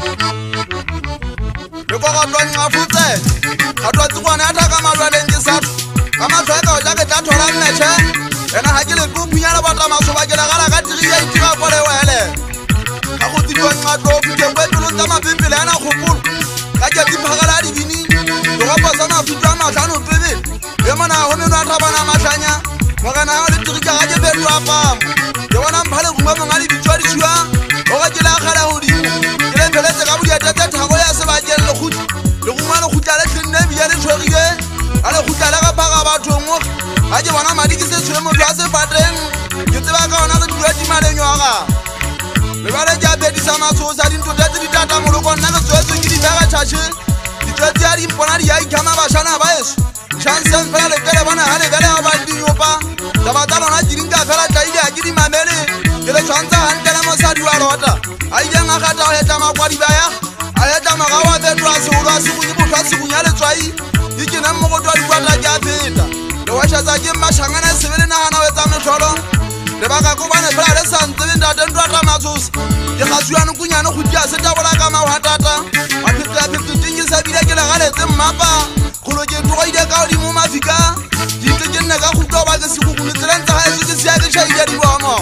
Loko ga twa ngafutse ga twa tsikwana ya thaka malwaleng ke satho ka matlhoeka o ja ke tla thola mmetšhe ena ga ke le kupunyana bata masoba ke legala ka tiri ya itira kwa lewele ga go tsidiwa nqatlo o fitlhe kwe pelong tsa mapimpele yana kgopolo ka ke diphagala a dibini doropo sa mafutu a matlhano pebele le mona go meno a thabana matlhanya mogena ya o le tirika ga ke betu a pamo ke bona mphale gongwe mong a le bitswa ditsua o ga ke le akgala godimo ke le mpheletse ka bodiatetse thago ya sebakeng lekgutla le gongwe lekgutla le tlenne ebile le tshwegile a lekgutla le ga phaga bathong mo ga ke bona madi ke se tshwere motho a sefateng ke tseba ka ona re dula timalengwaga lebale ke a bedisa matshosa dinto tse di tata moloko nna ke tswetswe ke dipega tšhaše ditswetse ya dimpona di ya ikama bašana ba eso chanseng fela lekele bona ga lebele ga ba dinyopa taba tsa lona dirinka fela taile a ke di mamele ke le tshwantsa gantele mosadi wa lota a ileng a gata go etla makwadi baya a etla maga wa fetoa segolo a segonye botho a segonya letswai ke kene mmogotho wa dikwata ke a feta le wašatsa ke mmašhangana e sebe le nagana o etsa metlholo lebaka ko bane fela le santsebe ntatentwata matshosa ke gasiwane kunyane go dia setabola ka maogatata maphetaphetoteng ke sebile ke legaletse mmapa kgolo ke togoile ka godimo mafika dinto ke nne ka gutlo ba ke segogolo tseleng tsa gaeso ke sea ke tšhaile dibomo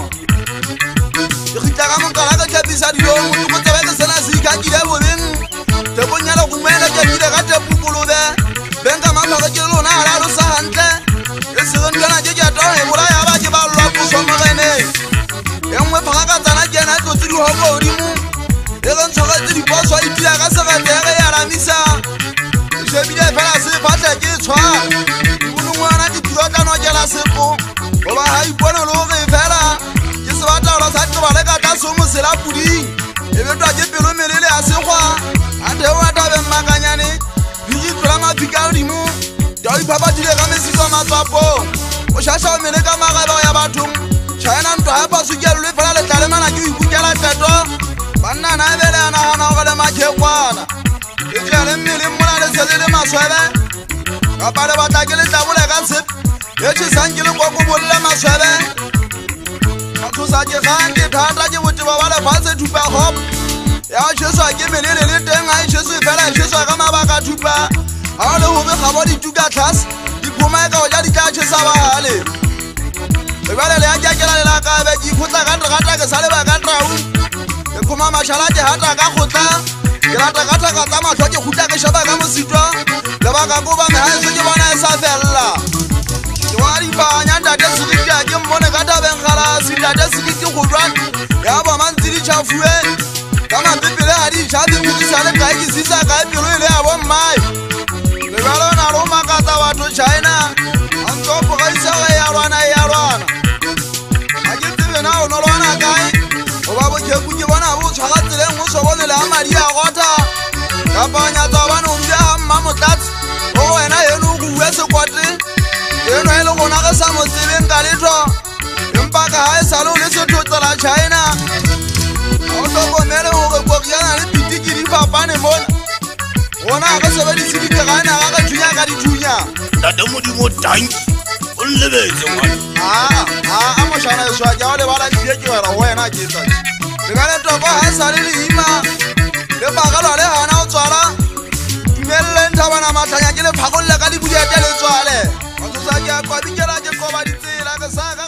ke gitla ka monkala ke tlhapisa dilong motoko tsebe ke sena se ikakile bobeng teponyale gomele ke kile ka tepokolobe beng ka matlhoge ke lona ga lalosa gantle e segentwana ke keto e bolaya ba ke ba lwa poso mogeneng e nngwe phaga ka tsana ke ena e tlotse dihoko godimo e ge ntshogetse diposo a itila ka segete ya ge e alamisa shebile fela se fatle ke tshwara dibonongwana ke tulotlano kela sepo goba ga ipone le gore fela ke sebatlalo sa tebale ka tlaso mosela puding e betwa ke pelo melele ya sekgwa a theo a tabeng makanyane digi tlola mafika godimo di a iphapadile ka mesitwa matswapong o šaša o mele ka magebo ya bathong china ntwa ya pasukelo le fela letlalemana ke o ikukela teto bannana e bele ya nagana go le makgekwana ke tlele mmeleng mola le sele le maswebe kapa le batla ke letlabole ka tshepe e tšhesang ke lekokobolle maswebe matshosa ke gante thata ke boteba ba lefatshe thupa kgop ya o tšheswa ke melele le teng ga e tšheswe fela e tšheswa ka mabaka thupa ga o le gobe gabo dituka tlase diphoma e ka go ja di tla tšhesa bagale ebale le ya jakela le lakabe ke ikgotla ka nregata ke sa le ba ka trau ke kgoma mašala ke gata ka kgotla ke ratakataka tsa matlho ke gutla ke sheba ka mositwa lebaka ko ba megaeso ke bona e sa felela ke bona dipanya ntate sediki a ke mmone ka tabeng galase ntate sediki godwane ya bomantsi ditšhafue ka mapepele ga di tšhafe kodisa le kae ke sisa kae pelo e le ya bommae lebale o na le o makatsa batho china a ntsopogaisage ya lwana e ya lwana ga ke tsebe na o nolowana kae goba bokheku ke bona bo tshwaga tseleng go sobonele a madi a gota kapanya tsa bane ombe a mma motlatse o wena eno o go bue sekote eno e le gona ge sa mo tsebeng ka letho empa ka ga e sale o le sethotsela china ga o tlhokomele gore kokiana le pitiki di fapane mona gona ge sebedisedike ga ena ga ge thunya ka dithunya ntate modimo tanki o nlebetse ngwana a mošana eswa ke ao lebala dibie ke wela go wena ke tsatsi lebale toko ga sale le ima le pagelwa le gana o tswala tumeleleng thabana matlhanya ke le phagolle ka dibudiete le tswale matsotsa ke a kwabikela ke koba ditsela ke sa ka